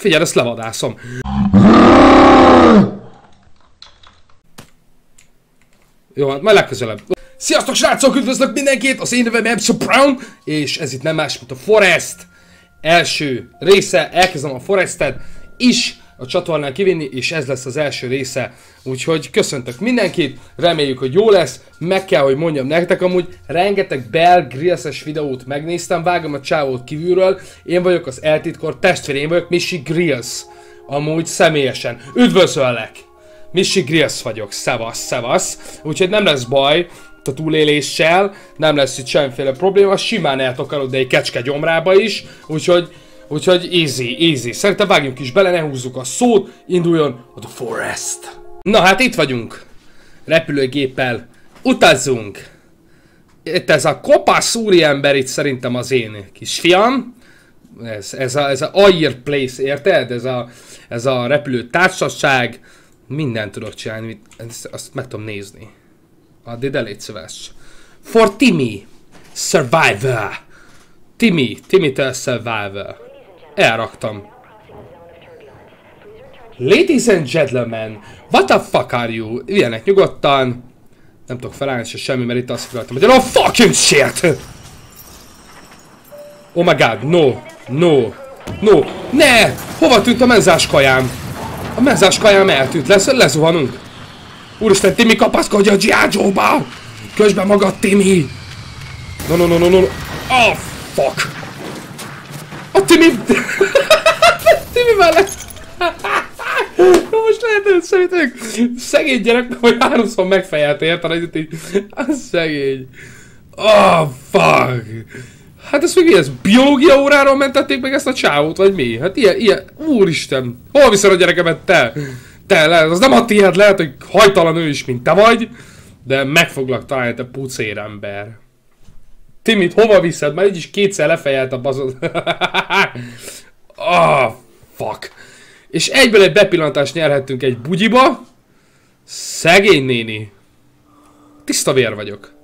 Figyelj, ezt levadászom. Jó, hát majd legközelebb. Sziasztok srácok, üdvözlök mindenkit! Az én nevem MC Brown, és ez itt nem más, mint a Forest első része. Elkezdem a Forestet is a csatornán kivinni, és ez lesz az első része. Úgyhogy köszöntök mindenkit, reméljük, hogy jó lesz. Meg kell, hogy mondjam nektek, amúgy rengeteg Bear Grylls-es videót megnéztem, vágom a csávót kívülről. Én vagyok az eltitkolt testvére, én vagyok Mishy Grylls. Amúgy személyesen. Üdvözöllek! Mishy Grylls vagyok, szevasz. Úgyhogy nem lesz baj a túléléssel, nem lesz itt semmiféle probléma, simán el tudok aludni egy kecske gyomrába is, úgyhogy easy. Szerintem vágjunk is bele, ne húzzuk a szót, induljon a The Forest. Na hát itt vagyunk, repülőgéppel utazzunk. Itt ez a kopasz úriember itt szerintem az én kisfiam. Ez a Air Place, érted? Ez a repülő társaság. Mindent tudok csinálni, azt meg tudom nézni. Add ide, légy szíves. For Timmy Survivor. Timmy-től Survivor. Elraktam. Ladies and gentlemen, what the fuck are you? Ilyenek nyugodtan. Nem tudok felállni se semmi, mert itt azt foglaltam, hogy oh fucking shit! Oh my god, no. Ne! Hova tűnt a menzás kajám? A menzás kajám eltűnt, lezuhanunk. Úristen, Timmy kapaszkodj a G.I. Joe-ba! Közben magad, Timmy! No. Oh, fuck! A Timmy... Timmy mellett! Most lehet, szerintem szegény gyerek, hogy háromszor megfejelt, érted? Szegény. Oh, fuck! Hát ez még mi ez? Biológia óráról mentették meg ezt a csávót, vagy mi? Hát ilyen... Úristen! Hol viszed a gyerekemet, te? Az nem a tiéd, lehet, hogy hajtalan ő is, mint te vagy, de meg foglak találni, te pucérember. Timit, hova viszed? Már így is kétszer lefejelt a bazod. Ah, fuck. És egyből egy bepillantást nyerhettünk egy bugyiba. Szegény néni. Tiszta vér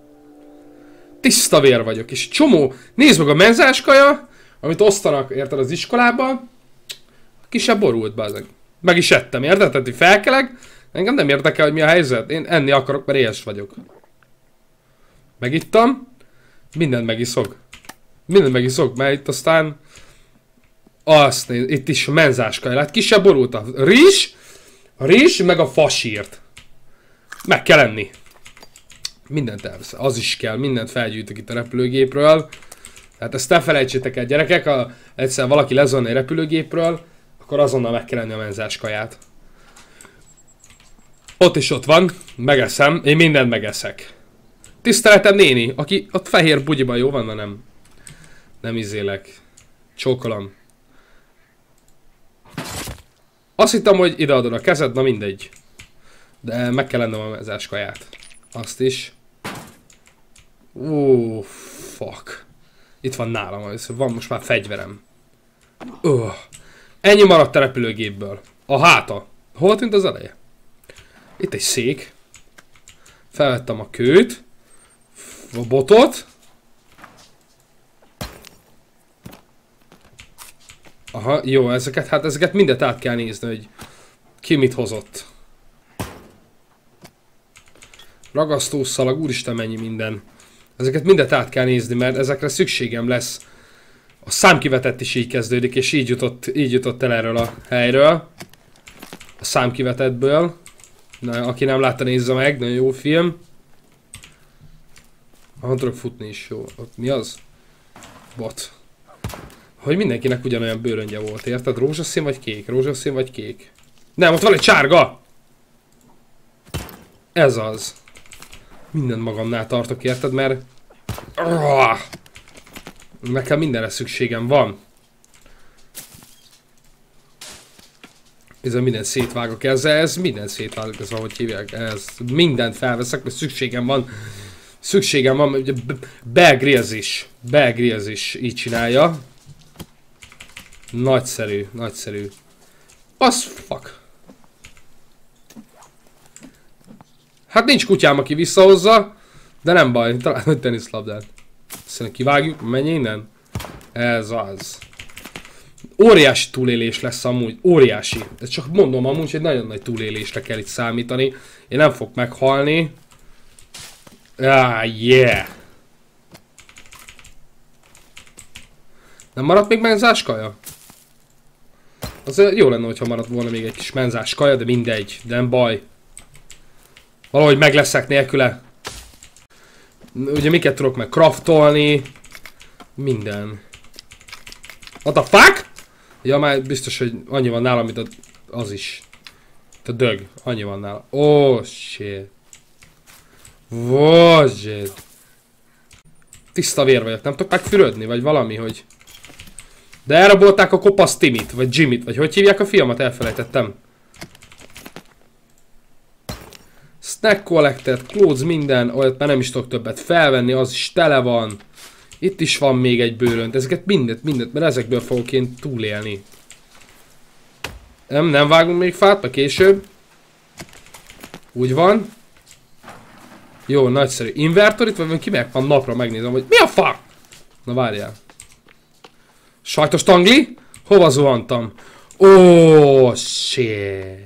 vagyok. És csomó, nézd meg a menzáskaja, amit osztanak, érted, az iskolában. Kisebb borult, bazeg. Meg is ettem, érted? Tehát, hogy felkelek, engem nem érdekel, hogy mi a helyzet. Én enni akarok, mert éhes vagyok. Megittam. Mindent megiszok, mert itt aztán... Azt nézd, itt is a menzáskaj. Hát kisebb borult a rizs, meg a fasírt. Meg kell enni. Mindent elvesz. Az is kell, mindent felgyűjtök itt a repülőgépről. Tehát ezt ne felejtsétek el, gyerekek, ha egyszer valaki lezolna egy repülőgépről, akkor azonnal meg kell enni a menzás kaját. Ott van, megeszem, én mindent megeszek. Tiszteletem néni, aki ott fehér bugyiban, jó van, na nem izélek. Csókolom. Azt hittem, hogy ideadod a kezed, na mindegy. De meg kell ennem a menzás kaját. Azt is. Fuck. Itt van nálam, van most már fegyverem. Ennyi maradt a repülőgépből. A háta. Hol tűnt az eleje? Itt egy szék. Felvettem a kőt. A botot. Aha, jó, ezeket mindet át kell nézni, hogy ki mit hozott. Ragasztószalag, úristen mennyi minden. Ezeket mindet át kell nézni, mert ezekre szükségem lesz. A számkivetett is így kezdődik, és így jutott el erről a helyről. A számkivetettből. Na, aki nem látta, nézze meg, nagyon jó film. Ahol tudok futni is jó. Ott mi az? Bot. Hogy mindenkinek ugyanolyan bőröngye volt, érted? Rózsaszín vagy kék? Nem, ott van egy sárga! Ez az. Mindent magamnál tartok, érted? Mert... Nekem mindenre szükségem van. Minden szétvágok ezzel, mindent szétvágok, ez ahogy hívják, mindent felveszek, mert szükségem van, ugye Bear Grylls is így csinálja. Nagyszerű. Az fuck. Hát nincs kutyám, aki visszahozza, de nem baj, talán egy teniszlabdát. Szerintem kivágjuk, menj innen. Ez az. Óriási túlélés lesz amúgy, óriási. Ez csak mondom amúgy, hogy nagyon nagy túlélésre kell itt számítani. Én nem fogok meghalni. Yeah! Nem maradt még menzás kaja? Azért jó lenne, hogyha maradt volna még egy kis menzás kaja, de mindegy, de nem baj. Valahogy meg leszek nélküle. Ugye miket tudok meg craftolni. Minden. What the fuck? Ja, már biztos, hogy annyi van nálam, mint az is. A dög. Annyi van nálam. Oh, shit. Oh, shit. Tiszta vér vagyok. Nem tudok megfürödni, vagy valami, hogy... De elrabolták a kopasz Timit, vagy Jimmyt, vagy hogy hívják a fiamat? Elfelejtettem. Snack collected, clothes, minden, olyat már nem is tudok többet felvenni, az is tele van. Itt is van még egy bőrönt, ezeket mindet, mert ezekből fogok én túlélni. Nem vágunk még fát, mert később. Úgy van. Jó, nagyszerű. Invertorit, vagy kimegyek van napra, megnézem, hogy mi a fuck? Na várjál. Sajtos tangli? Hova zuhantam? Oh, shit.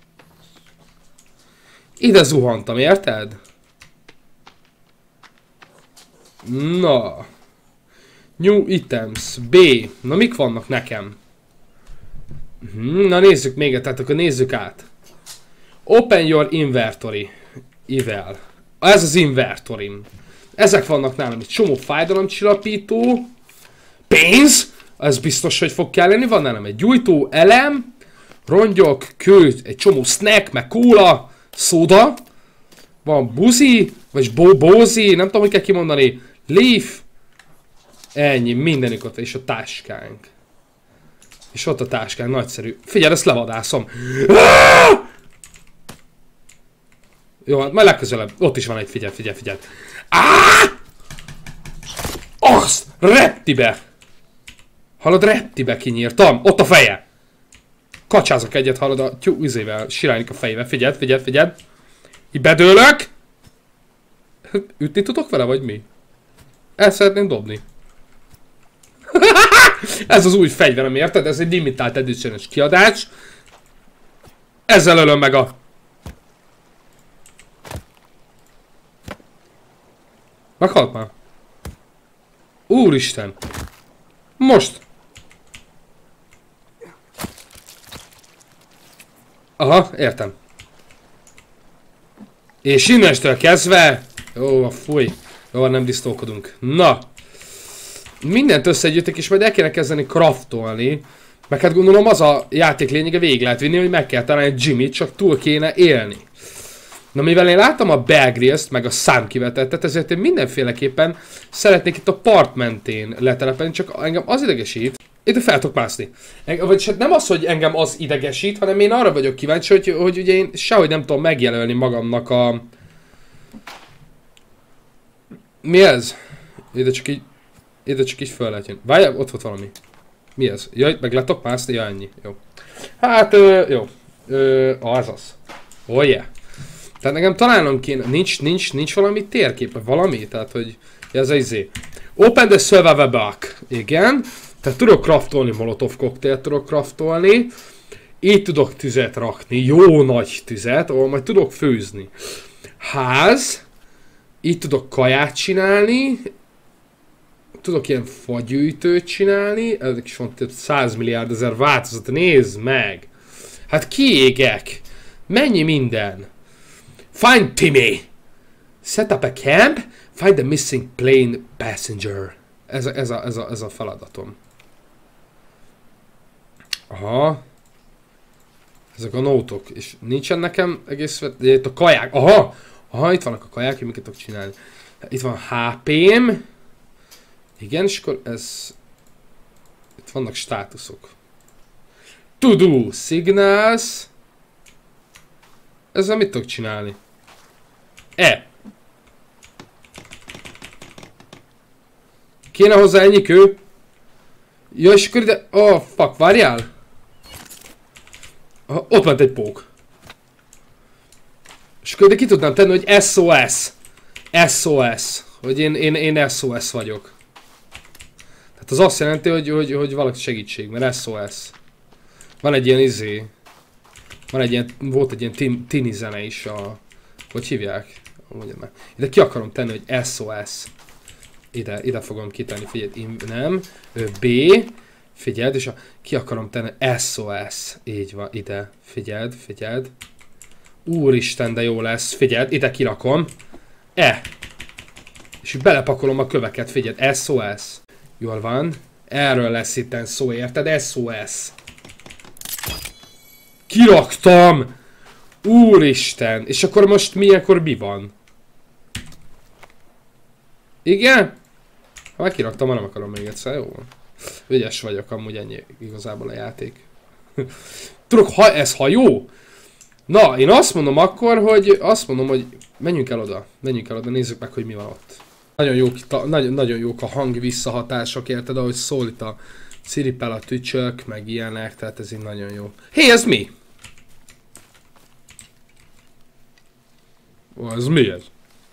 Ide zuhantam, érted? Na. New items. B. Na mik vannak nekem? Na nézzük még, tehát akkor nézzük át. Open your inventory. Ivel. Ez az inventorim. Ezek vannak nálam. Egy csomó fájdalomcsillapító. Pénz. Ez biztos, hogy fog kelleni. Van nálam egy gyújtó, elem, rongyok, kő, egy csomó snack, meg kóla, szóda. Van buzi, vagy bózi, nem tudom, hogy kell kimondani. Leaf. Ennyi, mindenük ott, és a táskánk. És ott a táskánk, nagyszerű. Figyelj, ezt levadászom. Jó, hát majd legközelebb. Ott is van egy, figyelj. Azt! Reptibe! Hallod, reptibe kinyírtam. Ott a feje. Kacsázok egyet, hallod, a izével siránylik a fejével. Figyeld. Így bedőlök. Ütni tudok vele, vagy mi? El szeretném dobni. Ez az új fegyverem, érted? Ez egy limitált edition-es kiadás. Ezzel ölöm meg a... Meghalt már. Úristen. Most. Aha, értem. És innestől kezdve... Ó, fúj. Jó, nem disztókodunk. Na. Mindent összegyűjtök, és majd el kéne kezdeni craftolni. Meg hát gondolom az a játék lényege, végig lehet vinni, hogy meg kell találni Jimmyt, csak túl kéne élni. Na mivel én láttam a Bear Grylls-t, meg a Sam kivetettet, ezért én mindenféleképpen szeretnék itt a part mentén letelepelni, csak engem az idegesít. Itt fel tudok mászni. Vagyis hát nem az, hogy engem az idegesít, hanem én arra vagyok kíváncsi, hogy ugye én sehogy nem tudom megjelölni magamnak a... Mi ez? Ide csak így föl lehet jönni. Várjál, ott volt valami. Mi ez? Jaj, meg le tudok mászni? Ja, ennyi. Jó. Hát, jó. Az az. Oh yeah. Tehát nekem találnom kéne, nincs valami térkép, vagy valami, tehát hogy ez az izé. Open the survival box. Igen. Tehát tudok craftolni, molotov koktélt tudok craftolni. Így tudok tüzet rakni, jó nagy tüzet, ahol majd tudok főzni. Ház. Így tudok kaját csinálni. Tudok ilyen fagyűjtőt csinálni. Ezek is van több 100 milliárd ezer változat, nézd meg. Hát kiégek. Mennyi minden. Find Timmy! Set up a camp, find the missing plane passenger. Ez a feladatom. Aha. Ezek a nótok. És nincsen nekem egész... Itt a kaják. Aha, itt vannak a kaják, amiket tudok csinálni. Itt van HP-m. Igen, és akkor ez... Itt vannak státuszok. To do, signals. Ezzel mit tudok csinálni? Kéne hozzá ennyi kő? Ja, és akkor ide... Oh, fuck, várjál! Ott ment egy pók. És akkor ide ki tudnám tenni, hogy SOS. SOS. Hogy én SOS vagyok. Hát az azt jelenti, hogy valaki segítség, mert SOS. Van egy ilyen izé. Van egy ilyen, volt egy ilyen tini zene is a... Hogy hívják? Mondjad meg. Ide ki akarom tenni, hogy SOS. Ide fogom kitenni, figyelj, nem. B. Figyeld, és ki akarom tenni, SOS. Így van, ide. Figyeld. Úristen, de jó lesz. Figyeld, ide kirakom. És belepakolom a köveket, figyeld, SOS. Jól van. Erről lesz itten szó, érted? SOS. Kiraktam! Úristen! És akkor most milyenkor mi van? Igen? Ha már kiraktam, nem akarom még egyszer, jó van. Ügyes vagyok, amúgy ennyi igazából a játék. Tudok, ha ez hajó? Na, én azt mondom akkor, hogy menjünk el oda, nézzük meg, hogy mi van ott. Nagyon jók a hang visszahatások, érted, ahogy szól itt a ciripel a tücsök, meg ilyenek, tehát ez így nagyon jó. Hé, ez mi? Ó, ez mi ez?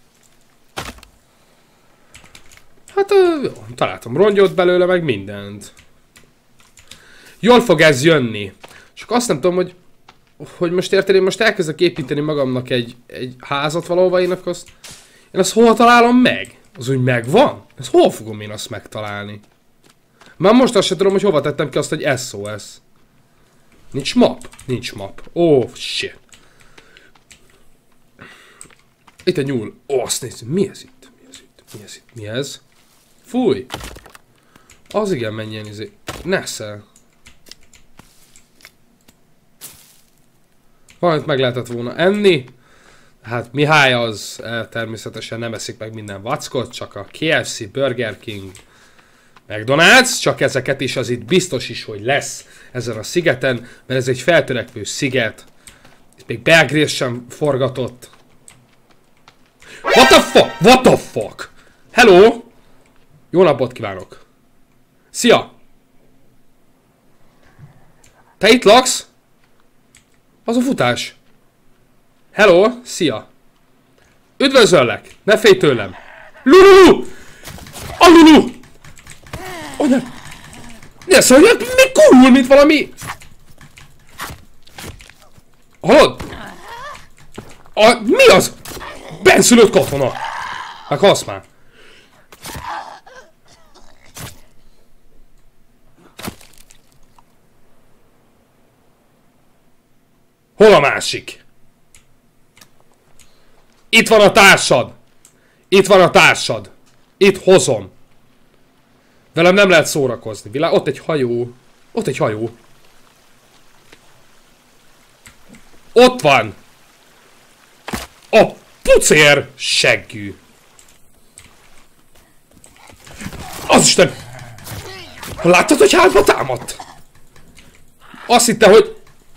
Hát, jó, találtam rongyot belőle, meg mindent. Jól fog ez jönni. Csak azt nem tudom, hogy most érted, én most elkezdek építeni magamnak egy házat valahova, én azt hol találom meg? Az úgy megvan? Ezt hol fogom én azt megtalálni? Már most azt sem tudom, hogy hova tettem ki azt, hogy SOS. Nincs map? Nincs map. Oh, shit. Itt egy nyúl. Ó, azt nézzük. Mi ez itt? Mi ez? Fúj! Az igen, menjen izé. Neszel. Valamit meg lehetett volna enni. Hát Mihály az természetesen nem eszik meg minden vackot, csak a KFC, Burger King, McDonald's, csak ezeket is az itt biztos is, hogy lesz ezen a szigeten, mert ez egy feltörekvő sziget. Itt még Bear Grylls sem forgatott. What the fuck? What the fuck? Hello! Jó napot kívánok! Szia! Te itt laksz? Az a futás. Hello! Szia! Üdvözöllek! Ne félj tőlem! Lulu! A Lulu! Oh, nem! Ne szóljak! Mi kurul, mint valami... Hallod? Mi az? Benszülött katona! Hát hasz már! Hol a másik? Itt van a társad! Itt van a társad! Itt hozom! Velem nem lehet szórakozni. Ott egy hajó. Ott egy hajó. Ott van! A pucér seggű! Azisten! Láttad, hogy hátba támadt? Azt hitte, hogy...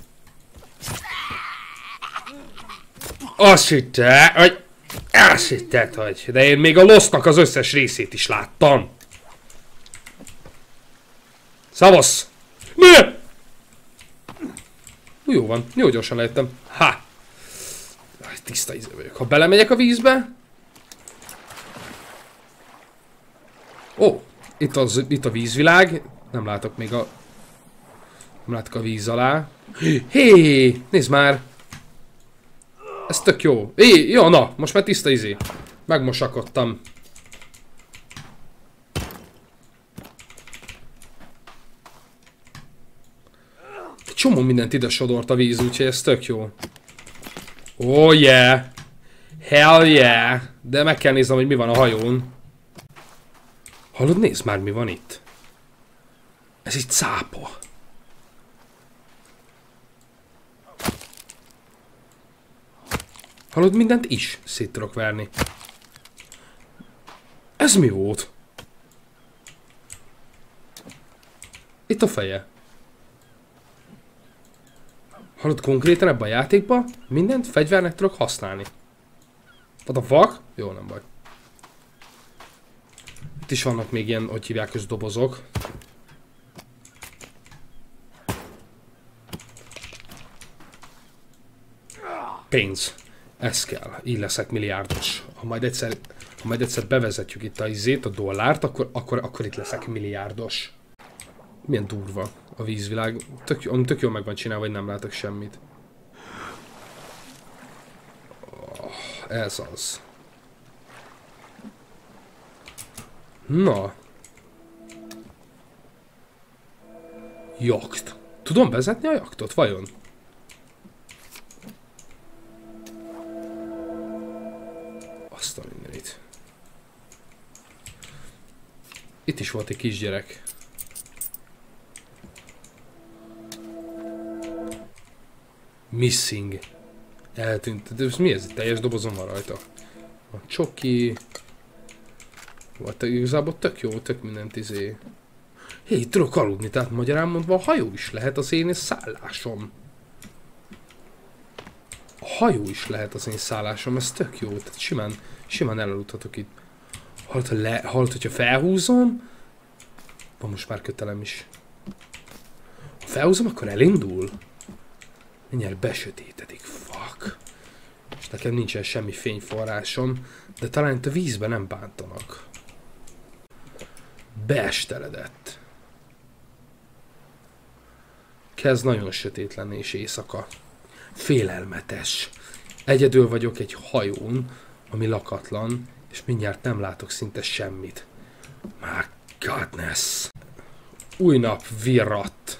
Azt hitted, hogy... De én még a Lostnak az összes részét is láttam. Szavasz! Mi? Jó van, jó gyorsan lehettem. Ha! Tiszta íze vagyok. Ha belemegyek a vízbe... Ó, itt a vízvilág. Nem látok még a... Nem látok a víz alá. Hé, nézd már! Ez tök jó. Jó, na, most már tiszta izé. Megmosakodtam. Csomó mindent ide sodort a víz, úgyhogy ez tök jó. Oh yeah! Hell yeah! De meg kell néznem, hogy mi van a hajón. Hallod, nézd már, mi van itt. Ez itt cápa. Hallod, mindent is szét tudok verni. Ez mi volt? Itt a feje. Hallod, konkrétan ebben a játékban mindent fegyvernek tudok használni. What the fuck? Jó, nem baj. Itt is vannak még ilyen, hogy hívják, az dobozok. Pénz. Ez kell, így leszek milliárdos. Ha majd egyszer bevezetjük itt a izét, a dollárt, akkor itt leszek milliárdos. Milyen durva a vízvilág. Tök jól meg van csinálva, hogy nem látok semmit. Ez az. Na. Jakt. Tudom vezetni a jaktot, vajon? Azt a mindenit. Itt is volt egy kisgyerek. Missing. Eltűnt. De mi ez? Teljes dobozom van rajta. A csoki. Volt igazából tök jó, tök mindent izé. Hé, itt tudok aludni, tehát magyarán mondva a hajó is lehet az én szállásom. A hajó is lehet az én szállásom, ez tök jó, tehát simán elaludhatok itt. Hallod, hogyha felhúzom, van most már kötelem is. Ha felhúzom, akkor elindul. Mindjárt besötétedik, fuck. És nekem nincsen semmi fényforrásom, de talán itt a vízben nem bántanak. Beesteledett. Kezd nagyon sötét lenni és éjszaka. Félelmetes. Egyedül vagyok egy hajón, ami lakatlan, és mindjárt nem látok szinte semmit. My godness. Új nap virradt.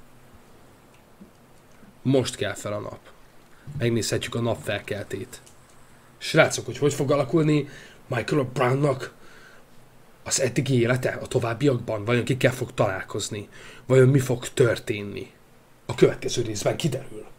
Most kell fel a nap. Megnézhetjük a nap felkeltét. Srácok, hogy fog alakulni Michael Brownnak az eddigi élete a továbbiakban? Vajon kikkel fog találkozni? Vajon mi fog történni? A következő részben kiderül.